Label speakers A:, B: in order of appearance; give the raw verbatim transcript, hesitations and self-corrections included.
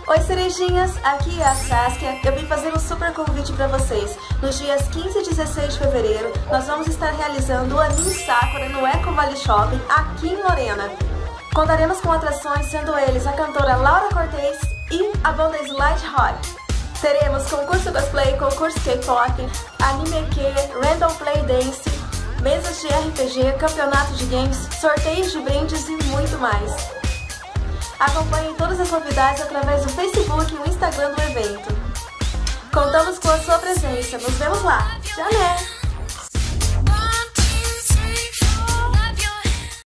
A: Oi cerejinhas, aqui é a Saskia. Eu vim fazer um super convite para vocês. Nos dias quinze e dezesseis de fevereiro, nós vamos estar realizando o Anime Sakura no Eco Valley Shopping, aqui em Lorena. Contaremos com atrações, sendo eles a cantora Laura Cortez e a banda Slide Rock. Teremos concurso cosplay, concurso K-pop, anime Q, random play dance, mesas de R P G, campeonato de games, sorteios de brindes e muito mais. Acompanhe todas as novidades através do Facebook e o Instagram do evento. Contamos com a sua presença. Nos vemos lá. Tchau, né?